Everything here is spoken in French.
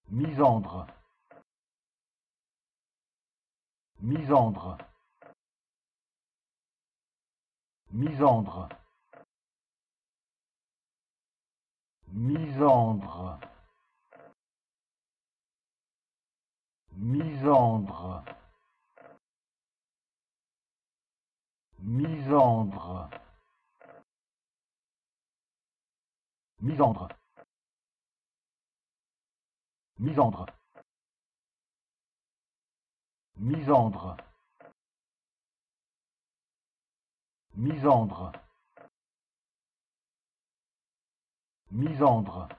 Misandre. Misandre. Misandre. Misandre. Misandre. Misandre. Misandre. Misandre. Misandre. Misandre. Misandre.